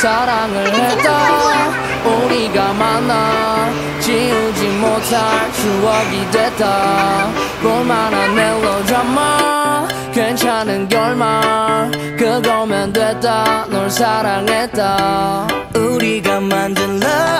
사랑을 했다 우리가 만나 지우지 못할 추억이 됐다 볼만한 멜로드라마 괜찮은 결말 그거면 됐다 널 사랑했다 우리가 만든 love